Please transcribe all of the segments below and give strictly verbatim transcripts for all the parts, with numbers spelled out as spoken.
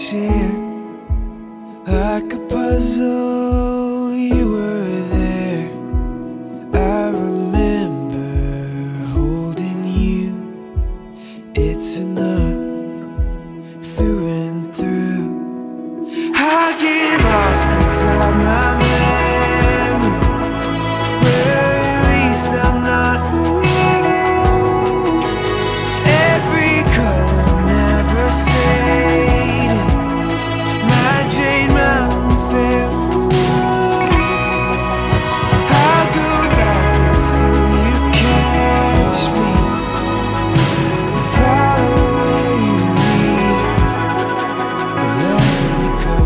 share. Like a puzzle, you were there. I remember holding you. It's enough, through and through. I get lost inside my memory, where at least I'm not alone. Every color never fading, my Jade Mountain farewell. I'll go backwards till you catch me, follow where you lead, or let me go.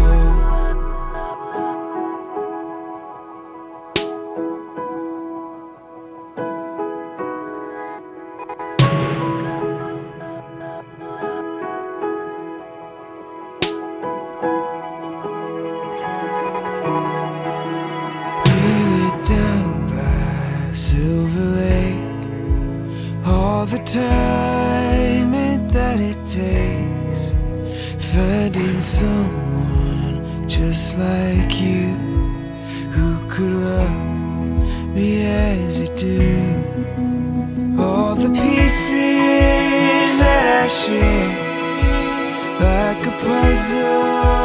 We lay down by Silver Lake, all the time it, that it takes, finding someone just like you, who could love me as you do. All the pieces that I share, like a puzzle,